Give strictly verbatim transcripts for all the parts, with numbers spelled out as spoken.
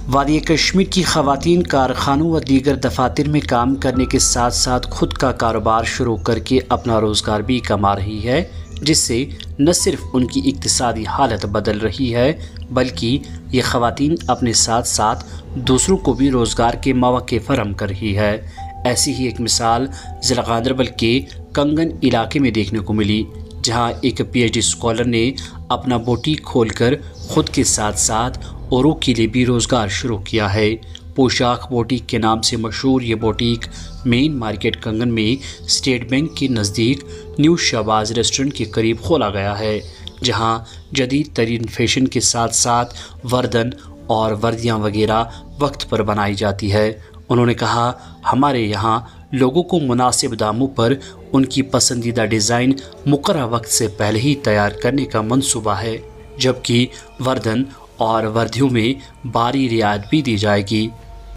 वादी कश्मीर की ख़वातीन कारखानों व दीगर दफातर में काम करने के साथ साथ खुद का कारोबार शुरू करके अपना रोज़गार भी कमा रही है, जिससे न सिर्फ उनकी इक्तिसादी हालत बदल रही है बल्कि ये ख़वातीन अपने साथ साथ दूसरों को भी रोज़गार के मौक़े फराहम कर रही है। ऐसी ही एक मिसाल ज़िला गांदरबल के कंगन इलाके में देखने को मिली, जहां एक पीएचडी स्कॉलर ने अपना बुटीक खोलकर खुद के साथ साथ औरों के लिए भी रोज़गार शुरू किया है। पोशाक बुटीक के नाम से मशहूर ये बुटीक मेन मार्केट कंगन में स्टेट बैंक के नज़दीक न्यू शहबाज रेस्टोरेंट के करीब खोला गया है, जहां जदीद तरीन फैशन के साथ साथ वर्दन और वर्दियां वगैरह वक्त पर बनाई जाती है। उन्होंने कहा, हमारे यहाँ लोगों को मुनासिब दामों पर उनकी पसंदीदा डिज़ाइन मुकर्रर वक्त से पहले ही तैयार करने का मंसूबा है, जबकि वर्दन और वर्दियों में भारी रियायत भी दी जाएगी।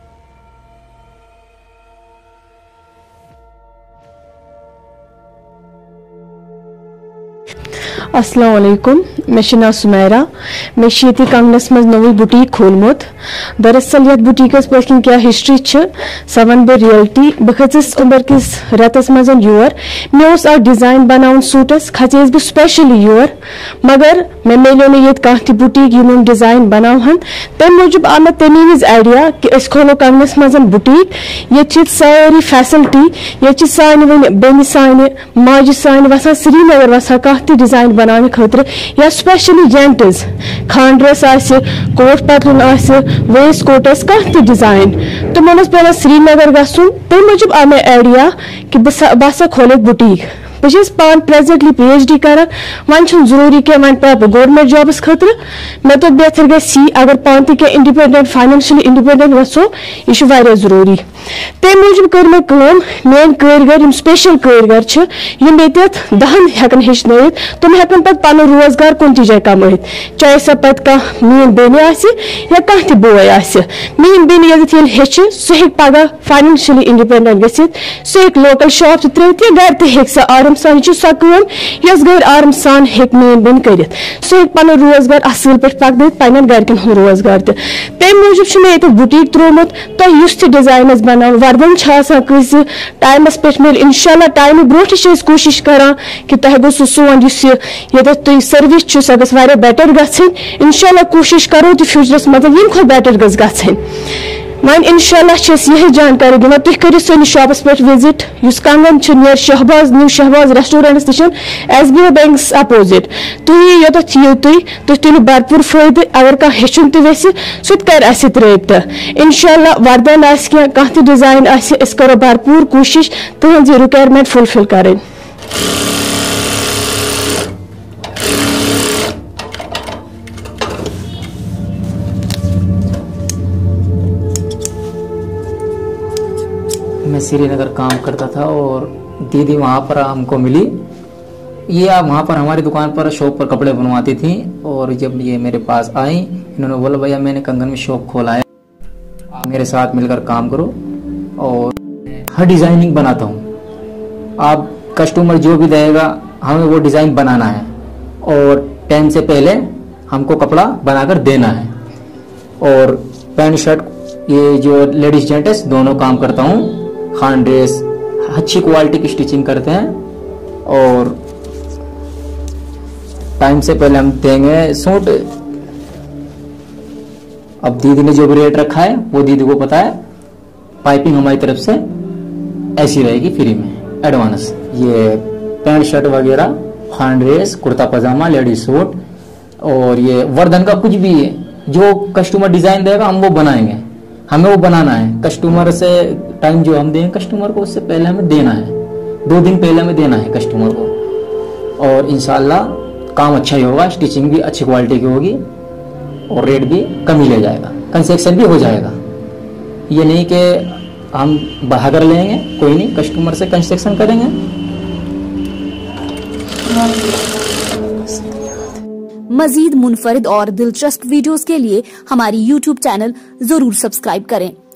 अस्सलाम वालेकुम, मे नाव सुमैरा, मे ये कंगनस मज नवी बुटीक खोलमुत। दरअसल ये बुटीकस पे क्या हिस्ट्री सह वन बह रियलिटी। बह खचस उम्र किस रतस मज योर, मे उस डिजाइन बनाउन सूटस, खचेस बह स्पेशली योर, मगर मे मिलो ना ये कह बुटीक यम डिजाइन बनावन। तम मूजूब आव मे तमी विज आइडिया कि अस खोलो कंगनस मज बुटीक। ये सारी फैसिलिटी, ये सान बेन सान माज सान वसान श्रीनगर वसान कह डिजाइन बनाने खतर, या स्पेशली जेंट्स खानद्रस कोट पतलून वेस्ट कोटस कह डिजाइन तुम पे श्रीनगर गसुन। तम मूजूब आव मे आइडिया कि बह खोल बुटीक। बस पान प्रेजेंटली पीएचडी कर, वन जरूरी क्या वन पे गवर्नमेंट जॉबस खतर। मे तो बेहतर गई अगर पान तक इंडिपेंडेंट फाइनेंशियली इंडिपेंडेंट गो, यह जरूरी। तम मूजूब कर मे मेन कारीगर स्पेशल कारीगर ये दहन हेकन हेचन, तुम हेकन पे पन रोजगार कुन जाए कमात, चाहे सह पे कह मीन बेन या कह त बोय आ। मीन बेन ये हेच सह हे पगह फाइनेंशियली इंडिपेंडेंट गसित, सह हे लोकल शॉप त्रित या घर तक सह आराम सान सह कम यस घर आराम सान हे मीन बेन कर, सह हे पन रोजगार असल पे पकन पन्न गरकन हूँ रोजगार। तम मूजूब मे ये बुटीक त्रोमुत तुम युस डिजाइन बना वर्दन कस टाइमस पे मिल इंशाल्लाह टाइम ब्रोट कोशिश करान कि तुह गो सोन ये तुम सर्विस सह गई बेटर गन। इंशाल्लाह कोशिश करो तो फ्यूचरस मत यम खुद बेटर गई वन। इंशाल्लाह यही जानकारी दिवान, तुम करो सैनिस शॉपस पे विजिट युस Kangan near Shahbaz new Shahbaz restaurants नश S B I bank opposite. तुम योत यो तुम तुम तुलो भरपूर फायदे। अगर कह हेचुन तो वेस सह कर रबत। इंशाल्लाह वर्दन कह डिजाइन अस करो भरपूर कोशिश तुज रिक्वायरमेंट फुलफिल कर। मैं श्रीनगर काम करता था और दीदी वहाँ पर हमको मिली। ये आप वहाँ पर हमारी दुकान पर शॉप पर कपड़े बनवाती थी, और जब ये मेरे पास आई इन्होंने बोला, भैया मैंने कंगन में शॉप खोला है, मेरे साथ मिलकर काम करो और हर डिजाइनिंग बनाता हूँ। आप कस्टमर जो भी देगा हमें वो डिजाइन बनाना है और टाइम से पहले हमको कपड़ा बनाकर देना है। और पैंट शर्ट ये जो लेडीज जेंट्स दोनों काम करता हूँ। खान ड्रेस अच्छी क्वालिटी की स्टिचिंग करते हैं और टाइम से पहले हम देंगे सूट। अब दीदी ने जो भी रेट रखा है वो दीदी को पता है। पाइपिंग हमारी तरफ से ऐसी रहेगी फ्री में एडवांस। ये पैंट शर्ट वगैरह, Khan dress, kurta pajama, ladies suit और ये वर्दन का कुछ भी है जो कस्टमर डिजाइन देगा हम वो बनाएंगे। हमें वो बनाना है। कस्टमर से टाइम जो हम देंगे कस्टमर को उससे पहले हमें देना है, दो दिन पहले हमें देना है कस्टमर को। और इंशाल्लाह काम अच्छा ही होगा, स्टिचिंग भी अच्छी क्वालिटी की होगी और रेट भी कम ही ले जाएगा, कंसेक्शन भी हो जाएगा। ये नहीं कि हम बढ़ाकर लेंगे, कोई नहीं, कस्टमर से कंसेक्शन करेंगे। मजीद मुनफरिद और दिलचस्प वीडियोस के लिए हमारी यूट्यूब चैनल जरूर सब्सक्राइब करें।